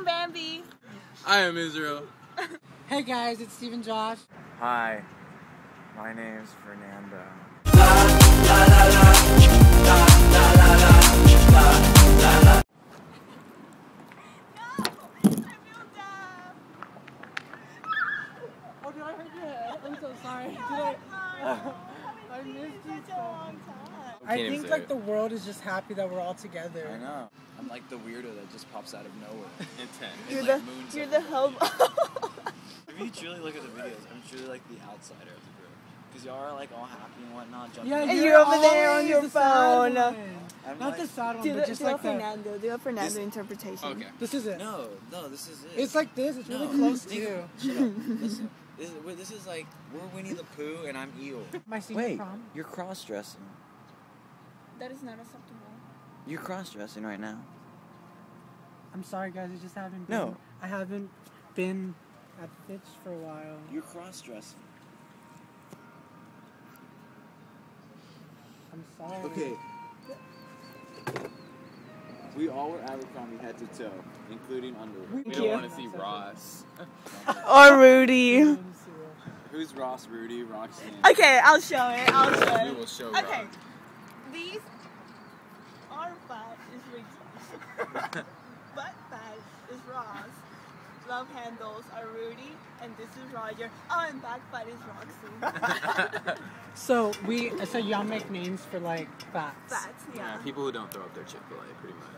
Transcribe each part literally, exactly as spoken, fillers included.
I'm Bambi. I am Israel. Hey guys, it's Steve and Josh. Hi, my name's Fernando. Oh, did I hurt your head? I'm so sorry. Did I? I missed you so long. I think like the world is just happy that we're all together. I know. I'm like the weirdo that just pops out of nowhere. Intent. You're like the you're the homo. If you truly look at the videos, I'm truly like the outsider of the group. Because y'all are like all happy and whatnot. Jumping Yeah, And you're, you're over there on always your the sad phone. one. I'm Not like, the sad one, Do but the, just do like a Fernando. Do a Fernando This- interpretation. Okay. This is it. No, no, this is it. It's like this. It's really No, close think- too. Shut up. Listen. This is, wait, this is like, we're Winnie the Pooh and I'm Eel. My senior Wait, prom. you're cross-dressing. That is not acceptable. You're cross-dressing right now. I'm sorry, guys. I just haven't. Been, No. I haven't been at Fitch for a while. You're cross-dressing. I'm sorry. Okay. We all were Abercrombie head to toe, including underwear. We Thank don't you. want to see Ross. Or Rudy. Who's Ross, Rudy, Roxanne? Okay, I'll show it. I'll show We it. will show Okay. Ross. These are fat is Rachel. Butt fat is Ross. Love handles are Rudy, and this is Roger. Oh, and back fat is Roxy. So we, so y'all make names for like fats. Fats, Yeah, yeah. people who don't throw up their Chick-fil-A, pretty much.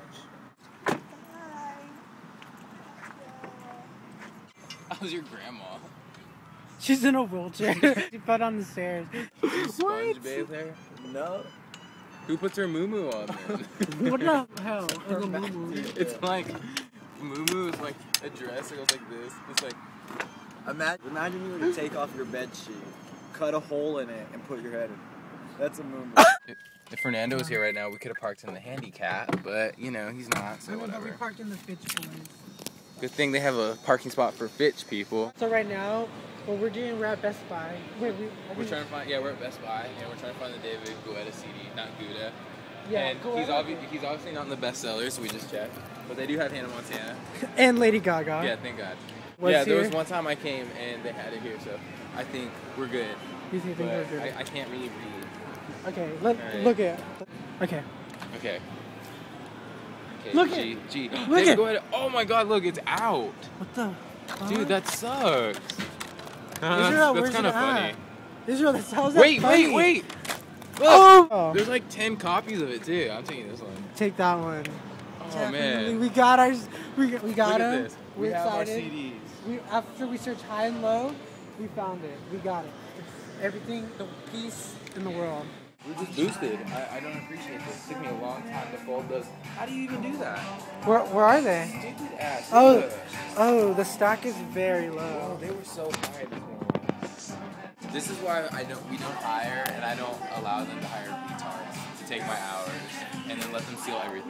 Bye. How's your grandma? She's in a wheelchair. She fell down the stairs. Do you sponge bathe her? No. Who puts her Moo-Moo on then? What the hell? Is a moo-moo? It's like, Moo-Moo is like a dress that goes like this. It's like, Imagine, imagine you were to take off your bed sheet, cut a hole in it, and put your head in. That's a moo-moo. if, if Fernando was here right now, we could have parked in the handicap, but, you know, he's not, so I know, but we whatever. parked in the Fitch place. Good thing they have a parking spot for Fitch people. So right now, what we're doing, we're at Best Buy. Wait, we, We're trying to find, yeah, we're at Best Buy, and we're trying to find the David Guetta C D, not Gouda. Yeah, and go he's, ahead. obvi- he's obviously not in the bestsellers, so we just checked. But they do have Hannah Montana. And Lady Gaga. Yeah, thank God. Was yeah, there here? was one time I came and they had it here, so I think we're good. You think But we're good? I, I can't really read. Okay, let, Alright. look at. Okay. Okay. Okay, Look G, it. G. Look David it. Guetta. Oh my God, look, it's out. What the? fuck? Dude, that sucks. Uh, Israel, that's where's kind of it at? funny. Israel, that's how's that Wait, funny? wait, wait. Look, Oh. there's like ten copies of it too. I'm taking this one. Take that one. Oh Definitely. man. We got ours. We got, we got Look at him. this. We're We have our excited. C Ds. We, after we searched high and low, we found it. We got it. It's everything, the peace in the world. We're just boosted. I, I don't appreciate this. It took me a long time to fold those. How do you even do that? Where, where are they? Stupid ass. Oh, Look. oh, the stack is very Oh, low. they were so high this morning. This is why I don't. We don't hire, and I don't allow them to hire retards to take my hours, and then let them steal everything.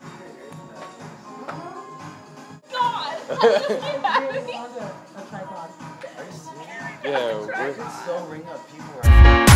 God! A tripod. Yeah, we're. So ring up people are.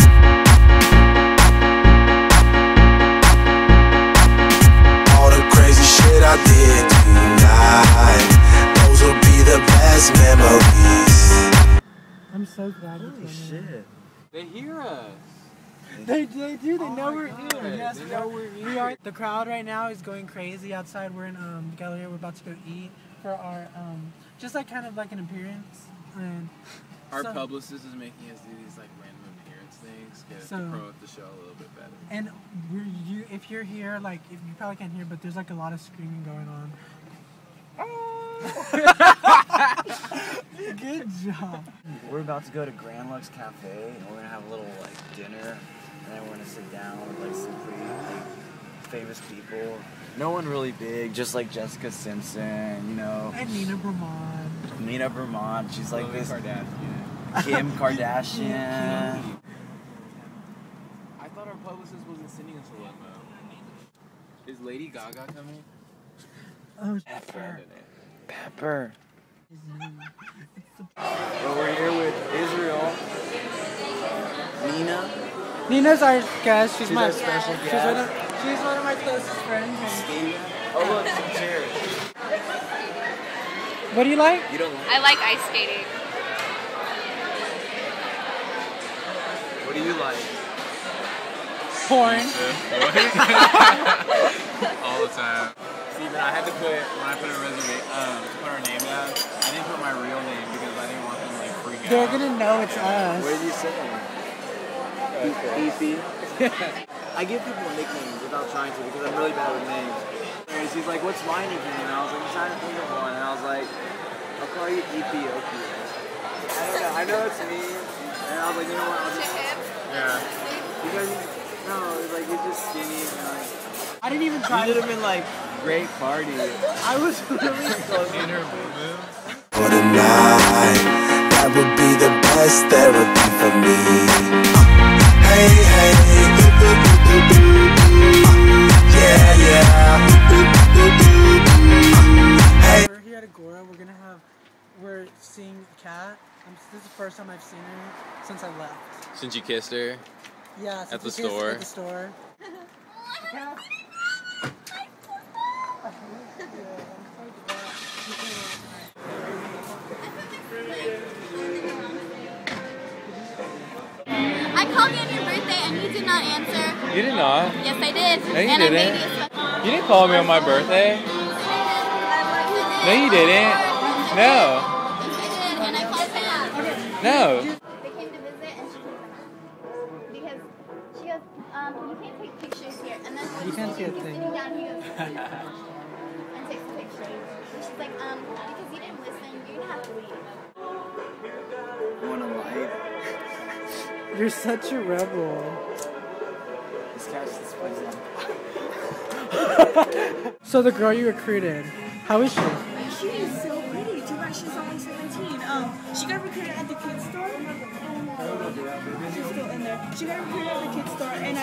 All the crazy shit I did tonight, those will be the best memories. I'm so glad you Holy came in. shit. They hear us. They, they do. They Oh know my we're God. here. Yes, They we know are. we're We here. are. The crowd right now is going crazy outside. We're in um, the gallery. We're about to go eat for our um, just like kind of like an appearance. And Our so, publicist is making us do these like random appearance things, get us So- to promote the show a little bit better. And we're, you, if you're here, like if you probably can't hear, but there's like a lot of screaming going on. Good job. We're about to go to Grand Lux Cafe, and we're gonna have a little like dinner, and then we're gonna sit down with like some pretty like famous people. No one really big, just like Jessica Simpson, you know, And Nina Brahman. Nina Vermont. She's like Khloe this Kardashian. Kim Kardashian. I thought our publicist wasn't sending us a limo. Is Lady Gaga coming? Oh, Pepper. Pepper. Well, we're here with Israel, Nina, Nina's our guest. She's, She's my our special She's guest. one of, she's one of my closest friends. And Steve. Oh look, some chairs. What do you like? You don't like? I like ice skating. What do you like? Porn. All the time. Steven, I had to put, when I put a resume, um, to put our name down, I didn't put my real name because I didn't want them to like freak out. They're gonna know it's us. Where do you sit? E P. I give people nicknames without trying to because I'm really bad with names. Anyways, he's like, what's my nickname? And I was like, I'm trying to think of one. And I was like, I'll call you Ethiopia. I don't know. I know it's me. And I was like, you know what? I'll just... Yeah. Because, no, it's like, you're just skinny. And like, I didn't even try. you should have been like, great party. I was really close. In her moo-moo. For tonight, that would be the best therapy for me. Hey, hey, yeah, yeah. Hey. We're here at Agora. We're gonna have. We're seeing Kat. I'm, this is the first time I've seen her since I left. Since you kissed her? Yeah. Since At the we kissed store? At the store. I called you on your birthday and you did not answer. You did not. Yes, I did. No, you and didn't. I made you a special. You didn't call me on my birthday. No, you didn't. No. Yes, I did. And I called Pam. No. They came to visit and she took them. Because she goes, um, you can't take pictures here. And then You can't see a he's thing. sitting down, he goes, and takes a picture. And she's like, um, because you didn't listen, you're gonna have to leave. Want a light? You're such a rebel. This catch this place on. So the girl you recruited, how is she? She is so pretty. Too bad she's only seventeen. Um, she got recruited at the kids store. She's still in there. She got recruited at the kids store, and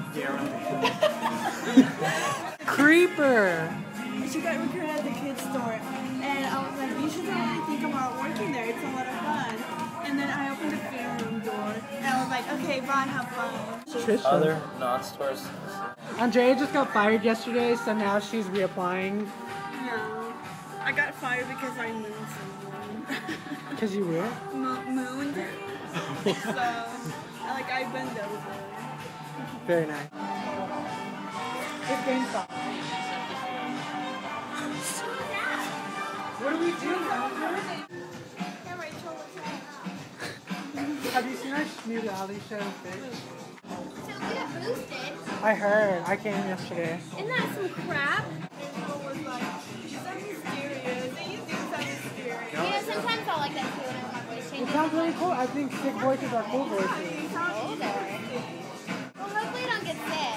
I. Creeper. She got recruited at the kids store, and I was like, you should really think about working there. It's a lot of fun. And then I opened the film room door, and I was like, okay, bye, have fun. Trisha. Other non-stores. Andrea just got fired yesterday, so now she's reapplying. No, I got fired because I mooned someone. Because you were? Mo- mooned. So, like, I bent over. Very nice. It's game stop. What do we do now? Hey, Rachel, what's up? Have you seen our new reality show, Fitch? So we got boosted. I heard. I came yesterday. Isn't that some crap? Rachel was like, you're so mysterious, and you do sound mysterious. You know, sometimes I like that too when I want my voice It changes. sounds really cool. I think sick voices are cool voices. You sound Hold on. Well, hopefully you don't get sick.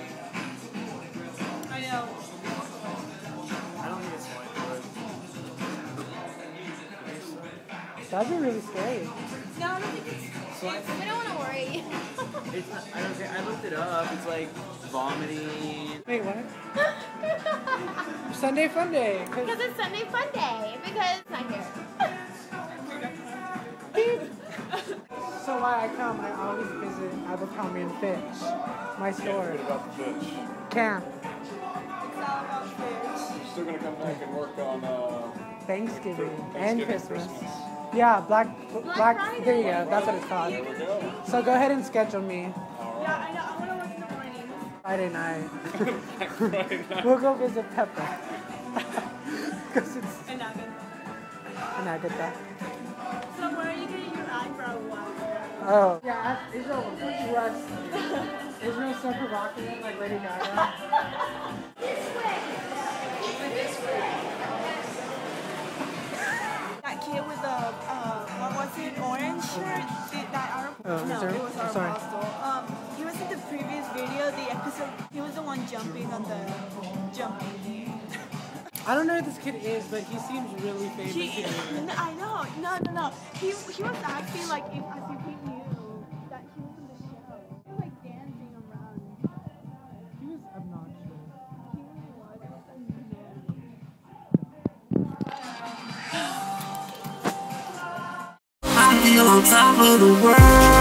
I know. I don't think it's funny. That'd be really scary. No, I don't think it's. So I, We don't want to worry. it's not, I don't think, I looked it up. It's like vomiting. Wait, what? Sunday Fun Day. 'Cause- Because it's Sunday Fun Day. Because I'm here. So why I come, I always visit Abercrombie and Fitch, my store. about the Fitch. Camp. It's all about fish. You're still gonna come back and work on uh, Thanksgiving, and Thanksgiving, Christmas. Christmas. Yeah, Black, Black, Friday. there you go, that's what it's called. There we go. So go ahead and schedule me Yeah, I know. I want to work in the morning. Friday night. Right now. We'll go visit Peppa. Because it's And I'm gonna. in Agatha. So where are you getting your eyebrow wax? Oh. Yeah, Israel was Israel's so provocative, like Lady Gaga. That kid with the, uh, what was it, orange shirt? Did that our, Oh, no, sorry. it was our I'm sorry. apostle. Um, he was in the previous video, the episode, he was the one jumping on the jumping thing. I don't know who this kid is, but he seems really famous. He, here. I know, no, no, no. He, he was acting like if, as if he knew that he was in the show. He was like dancing around. He was obnoxious. He really was. It was amazing. I feel on top of the world.